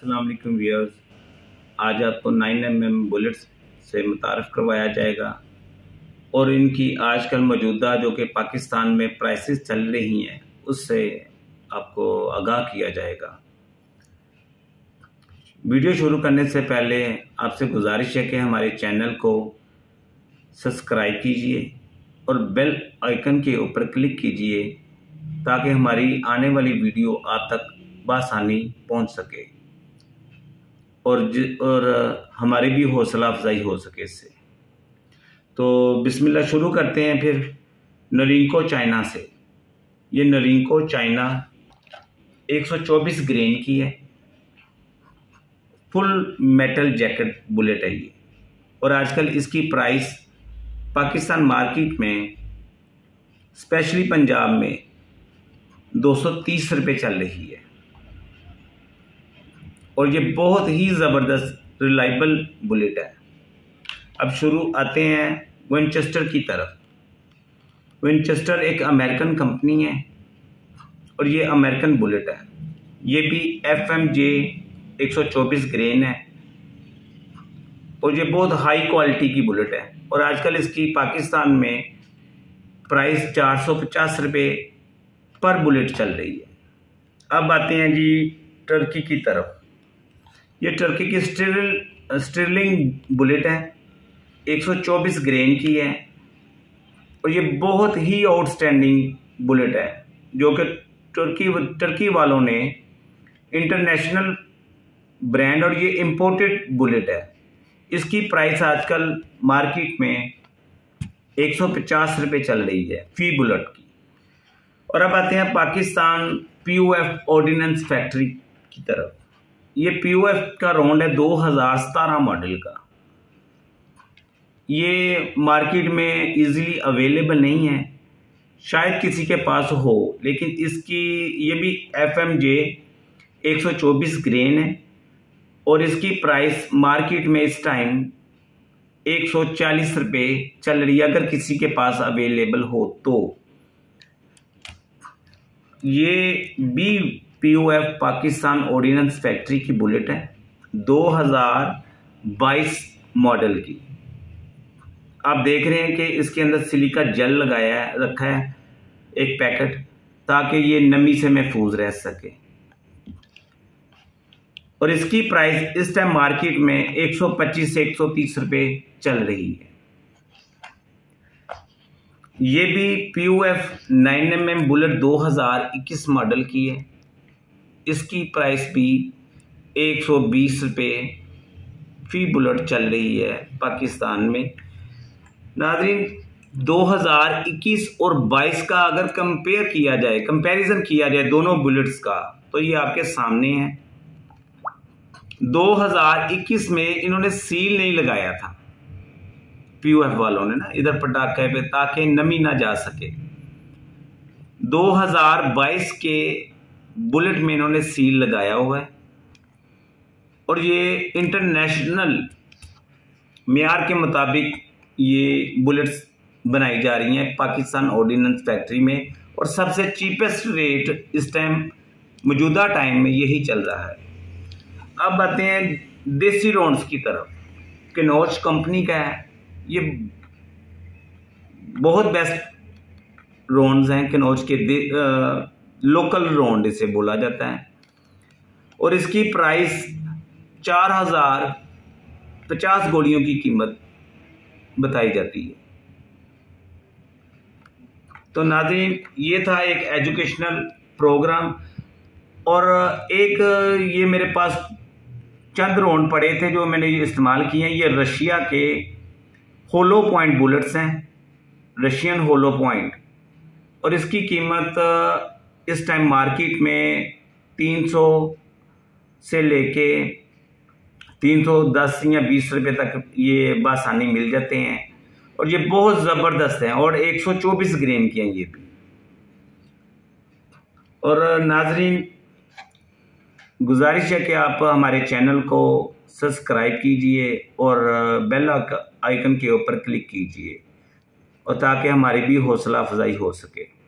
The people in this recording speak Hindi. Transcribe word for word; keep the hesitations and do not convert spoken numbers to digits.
अस्सलाम वालेकुम व्यूअर्स, आज आपको नाइन एम एम बुलेट्स से मुतारफ़ करवाया जाएगा और इनकी आजकल मौजूदा जो कि पाकिस्तान में प्राइसेस चल रही हैं उससे आपको आगाह किया जाएगा। वीडियो शुरू करने से पहले आपसे गुजारिश है कि हमारे चैनल को सब्सक्राइब कीजिए और बेल आइकन के ऊपर क्लिक कीजिए ताकि हमारी आने वाली वीडियो आप तक बआसानी पहुंच सके और ज, और हमारी भी हौसला अफजाई हो सके इससे। तो बिस्मिल्लाह शुरू करते हैं फिर नरिंको चाइना से। ये नरिंको चाइना एक सौ चौबीस ग्रेन की है, फुल मेटल जैकेट बुलेट है ये, और आजकल इसकी प्राइस पाकिस्तान मार्केट में स्पेशली पंजाब में दो सौ तीस रुपये चल रही है और ये बहुत ही ज़बरदस्त रिलायबल बुलेट है। अब शुरू आते हैं विंचेस्टर की तरफ। विंचेस्टर एक अमेरिकन कंपनी है और ये अमेरिकन बुलेट है। ये भी एफ एम जे एक सौ चौबीस ग्रेन है और ये बहुत हाई क्वालिटी की बुलेट है और आजकल इसकी पाकिस्तान में प्राइस चार सौ पचास रुपये पर बुलेट चल रही है। अब आते हैं जी टर्की की तरफ। ये टर्की की स्टिरल स्टिरलिंग बुलेट है, एक सौ चौबीस ग्रेन की है और ये बहुत ही आउटस्टैंडिंग बुलेट है जो कि टर्की टर्की वालों ने इंटरनेशनल ब्रांड, और ये इंपोर्टेड बुलेट है। इसकी प्राइस आजकल मार्केट में एक सौ पचास रुपये चल रही है फी बुलेट की। और अब आते हैं पाकिस्तान पी ओ एफ ऑर्डिनेंस फैक्ट्री की तरफ। ये पी ओ एफ का राउंड है दो हज़ार सतारह मॉडल का। ये मार्केट में इजीली अवेलेबल नहीं है, शायद किसी के पास हो, लेकिन इसकी ये भी एफ एम जे एक सौ चौबीस ग्रेन है और इसकी प्राइस मार्केट में इस टाइम एक सौ चालीस रुपये चल रही है अगर किसी के पास अवेलेबल हो तो। ये भी पी ओ एफ पाकिस्तान ऑर्डिनेंस फैक्ट्री की बुलेट है दो हज़ार बाईस मॉडल की। आप देख रहे हैं कि इसके अंदर सिलिका जेल लगाया है रखा है एक पैकेट, ताकि ये नमी से महफूज रह सके। और इसकी प्राइस इस टाइम मार्केट में एक सौ पच्चीस से एक सौ तीस रुपये चल रही है। ये भी पी ओ F nine M M bullet दो हज़ार इक्कीस मॉडल की है। इसकी प्राइस भी एक सौ बीस रुपये फी बुलेट चल रही है पाकिस्तान में। नाज़रीन, दो हज़ार इक्कीस और बाईस का अगर कंपेयर किया जाए, कंपैरिजन किया जाए दोनों बुलेट्स का, तो ये आपके सामने है। दो हज़ार इक्कीस में इन्होंने सील नहीं लगाया था पी ओ एफ वालों ने ना इधर पटाखे पे, ताकि नमी ना जा सके। दो हज़ार बाईस के बुलेट में इन्होंने सील लगाया हुआ है और ये इंटरनेशनल मेयार के मुताबिक ये बुलेट्स बनाई जा रही हैं पाकिस्तान ऑर्डिनेंस फैक्ट्री में, और सबसे चीपेस्ट रेट इस टाइम मौजूदा टाइम में यही चल रहा है। अब आते हैं देसी रोन्स की तरफ। किनोच कंपनी का है, ये बहुत बेस्ट रोन्स हैं किनोच के, आ, लोकल रोन्ड इसे बोला जाता है और इसकी प्राइस चार हजार पचास गोलियों की कीमत बताई जाती है। तो नाज़रीन, ये था एक एजुकेशनल प्रोग्राम, और एक ये मेरे पास चंद रोन्ड पड़े थे जो मैंने ये इस्तेमाल किए हैं। ये रशिया के होलो पॉइंट बुलेट्स हैं, रशियन होलो पॉइंट, और इसकी कीमत इस टाइम मार्केट में तीन सौ से लेके तीन सौ दस या बीस रुपये तक ये बासानी मिल जाते हैं और ये बहुत ज़बरदस्त हैं और एक सौ चौबीस ग्रेन की हैं ये भी। और नाजरीन, गुजारिश है कि आप हमारे चैनल को सब्सक्राइब कीजिए और बेल आइकन के ऊपर क्लिक कीजिए, और ताकि हमारी भी हौसला अफजाई हो सके।